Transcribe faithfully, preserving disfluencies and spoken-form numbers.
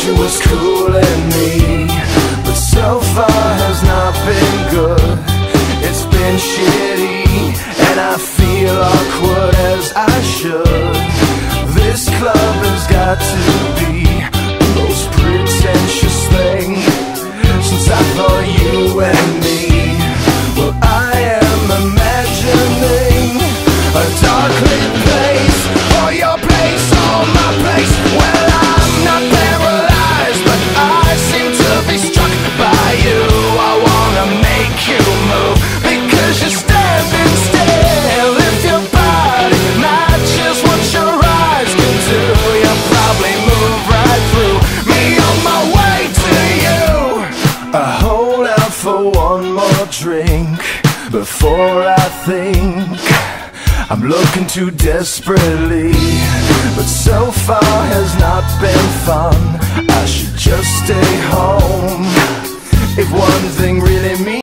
she was cooling me, but so far has not been good. It's been shitty, and I feel awkward as I should. This club has got to be the most pretentious thing since I thought you and me. Well, I am imagining a dark lit place, or your place, or my place. Well, I'm not paralyzed, but I seem to be struck by you. I wanna make you move, because you're standing still. If your body matches what your eyes can do, you'll probably move right through me on my way to you. I hold out for one more drink before I think I'm looking too desperately, but so far has not been fun. I should just stay home if one thing really means